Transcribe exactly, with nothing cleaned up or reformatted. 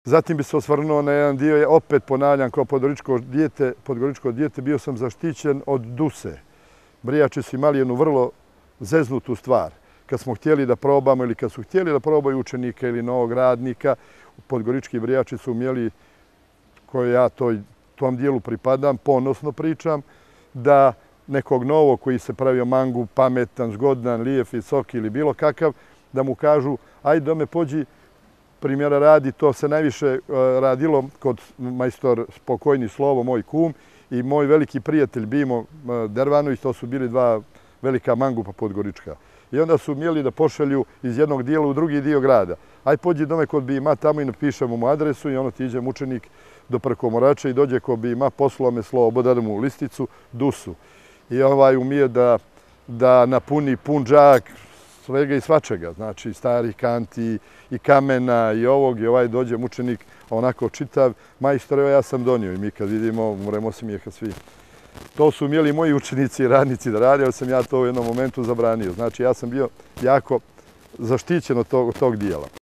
Zatim bi se osvrnuo na jedan dio, opet ponavljam, kao podgoričko dijete, podgoričko dijete bio sam zaštićen od duse. Brijači su imali jednu vrlo zeznutu stvar. Kad smo htjeli da probamo ili kad su htjeli da probaju učenika ili novog radnika, podgorički brijači su umjeli, koje ja toj, tom dijelu pripadam, ponosno pričam, da nekog novog koji se pravio mangu, pametan, zgodan, lijep, visok ili bilo kakav, da mu kažu, ajde dome pođi, primjera radi, to se najviše radilo kod majstor Spokojni Slovo, moj kum, i moj veliki prijatelj Bimo Dervanović, to su bili dva velika mangupa podgorička. I onda su umjeli da pošalju iz jednog dijela u drugi dio grada. Aj pođi dome kod Bima tamo i napišemo mu adresu i ono ti iđe mučenik do Prekomorača i dođe kod Bima, poslao me slovo, da mu listicu, dusu. I ovaj umije da, da napuni pun džak svega i svačega, znači starih kanti i kamena i ovog i ovaj dođe mučenik onako čitav, majstor, evo ja sam donio i mi kad vidimo, moramo smijehati svi. To su umjeli moji učenici i radnici da rade, ali sam ja to u jednom momentu zabranio. Znači ja sam bio jako zaštićen od tog, tog dijela.